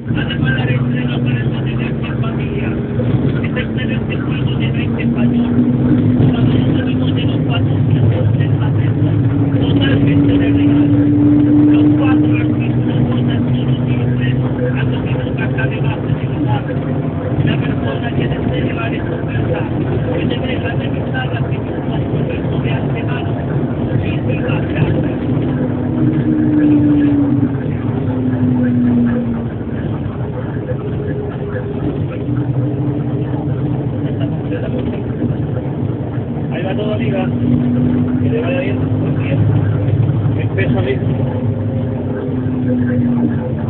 Han de mandar estreno para el material de familia. Este excelente juego de 20 español. Cuando nos salimos de los 400 del acento, totalmente de regalo. Los 4 artículos botan todos siempre a lo que nos saca de base de verdad. La persona que desee llevar esta oferta puede dejar de pensar las que con proceso de antemano. Muchísimas gracias. Ahí va todo, amiga. Que le vaya bien. Buen día. Buen peso, amigo.